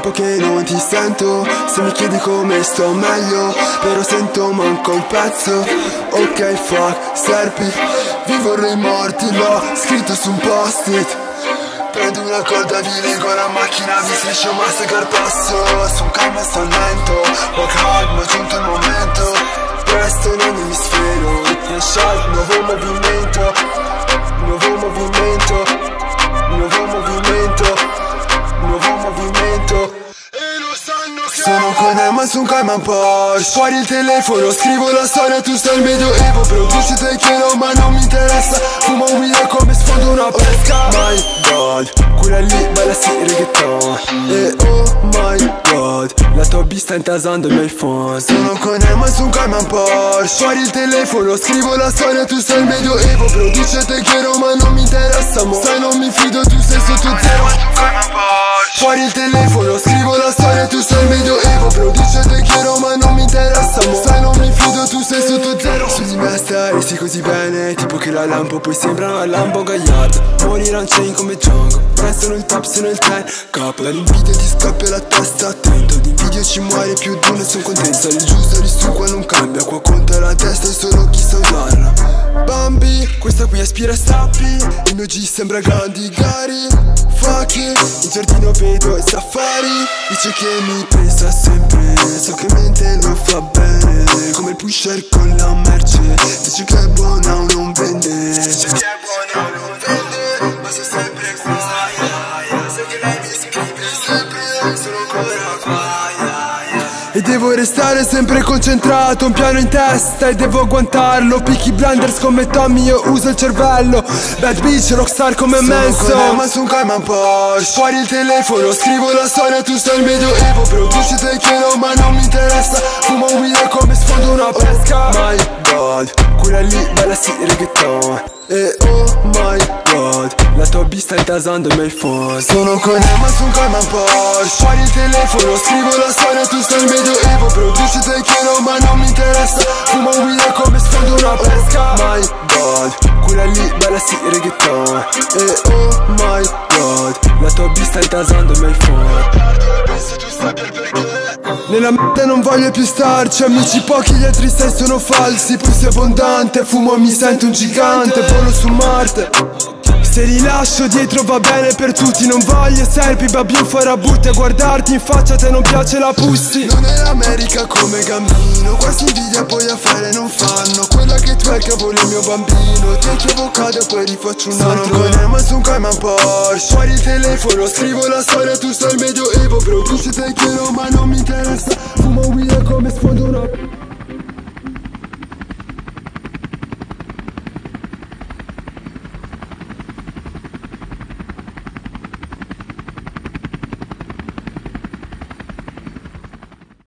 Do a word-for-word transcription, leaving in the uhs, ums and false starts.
tempo che non ti sento. Se mi chiedi come sto meglio, però sento manco un pezzo. Ok fuck, serpi, vivo nei morti, l'ho scritto su un post-it. Prendo una corda, vi leggo la macchina, vi striscio massacre passo. Su un calmo sto lento, walk hard, ma è giunto il momento. Presto in ogni emisfero, e shot, nuovo movimento. Nuovo movimento, nuovo movimento, nuovo movimento. E lo sanno che sono con Emma su un Cayman Porsche. Fuori il telefono, scrivo la storia, tu stai al medioevo. Produci te chiedo ma non mi interessa. Fumo un video come sfondo una pesca. My god, quella lì bella sì reggaeton. E oh my god, la tua B sta intasando i miei phone. Sono con Emma su un Cayman Porsche. Fuori il telefono, scrivo la storia, tu stai al medioevo. Produce te chiedo ma non mi interessa mo. Sai non mi fido, tu sei sotto zero. Fuori il telefono, scrivo la storia, tu sei al medioevo. Produce te chiedo ma non mi interessa mo. Sai non mi fido, tu sei sotto zero. Su di me stai sì così bene, tipo che la lampo poi sembra una Lambo Gagliardo. Morire on chain come Django, prestono il top se nel ten. Capo dall'invidia ti scoppia la testa, attento. L'invidia ci muore più di uno e son contento. Il giusto di su qua non cambia, qua conta la testa e solo chi sa usarla. Bambi, questa qui aspira stappi. Il mio G sembra Gandhi Gari. Fuck it, in giardino vedo i safari. Dice che mi pensa sempre, so che mente lo fa bene. Come il pusher con la merce. Dice che è buona o non vende. Dice che è buona o non vende, ma sei sempre qua. So che lei mi scrive sempre, sono ancora qua. E devo restare sempre concentrato, un piano in testa e devo agguantarlo. Peaky Blinders come Tommy, io uso il cervello. Bad bitch, rockstar come Manson. Sono con Emma su un Cayman Porsche. Fuori il telefono, scrivo la storia, tu stai al medioevo. Produci te chiedo ma non mi interessa. Fumo un video come sfondo una pesca. My god, quella lì bella sì reggaeton. E oh my god, la tua B sta intasando i miei phone. Sono con Emma su un Cayman Porsche. Fuori il telefono, scrivo la storia, tu stai al medioevo. Produci te chiedo ma non mi interessa. Fumo un video come sfondo una pesca. My god, quella lì bella sì reggaeton. E oh my god, la tua B sta intasando i miei phone. Nella merda non voglio più starci, amici pochi, gli altri sei sono falsi. Poi sei abbondante, fumo e mi sento un gigante. Volo su Marte, se rilascio dietro va bene per tutti. Non voglio serpi, babbio farabutti. A guardarti in faccia te non piace la pussy. Non è l'America come Gambino, quasi invidia poi affare non fanno. Quella che tu hai cavolo il mio bambino. Ti equivocado e poi rifaccio un altro. Sono con Emma su un Cayman Porsche. Fuori il telefono, scrivo la storia, tu stai al medioevo. Produci te chiedo ma non mi interessa. Fumo un video come sfondo una